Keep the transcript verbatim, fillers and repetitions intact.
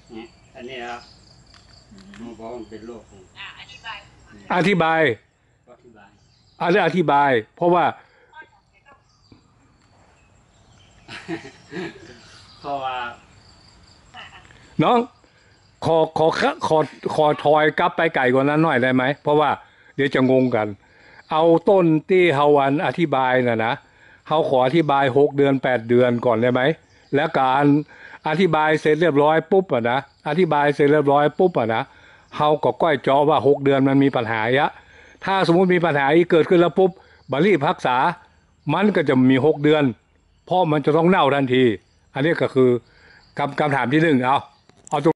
เนี่ยอันนี้ครับมันบอกมันเป็นโรคของอธิบายอธิบายอธิบายอันนี้อธิบายเพราะว่าเพราะว่าน้องขอขอขอขอทอยกลับไปไก่กว่านั้นหน่อยได้ไหมเพราะว่าเดี๋ยวจะงงกัน เอาต้นที่เฮาวันอธิบายน่ะนะเฮาขออธิบายหกเดือนแปดเดือนก่อนได้ไหมแล้วการอธิบายเสร็จเรียบร้อยปุ๊บอ่ะนะอธิบายเสร็จเรียบร้อยปุ๊บอ่ะนะเฮาก็ก้อยจอว่าหกเดือนมันมีปัญหายะถ้าสมมุติมีปัญหาอีกเกิดขึ้นแล้วปุ๊บบรีบรักษามันก็จะมีหกเดือนเพราะมันจะต้องเน่าทันทีอันนี้ก็คือคำคำถามที่หนึ่งเอา